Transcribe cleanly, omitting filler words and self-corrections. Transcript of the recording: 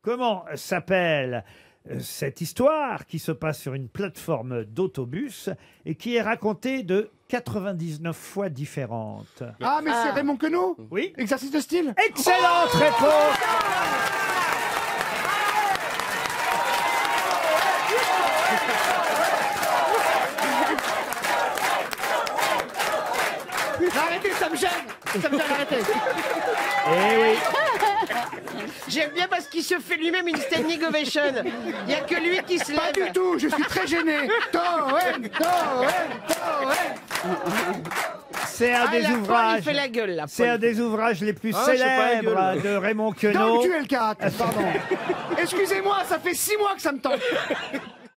Comment s'appelle cette histoire qui se passe sur une plateforme d'autobus et qui est racontée de 99 fois différentes? Ah, mais c'est Raymond Queneau? Oui. Exercice de style? Excellente réponse. Arrêtez, ça me gêne! Ça me gêne, arrêtez! Eh oui. J'aime bien parce qu'il se fait lui-même une standing ovation. Il n'y a que lui qui se lève. Pas du tout, je suis très gêné! Toen, Toen, Toen! C'est un Ah, des la Paul, ouvrages. il fait la gueule, là. C'est un des ouvrages les plus Ah, je fais pas la célèbres gueule. de Raymond Dans Queneau. le QL4, pardon! Excusez-moi, ça fait 6 mois que ça me tente!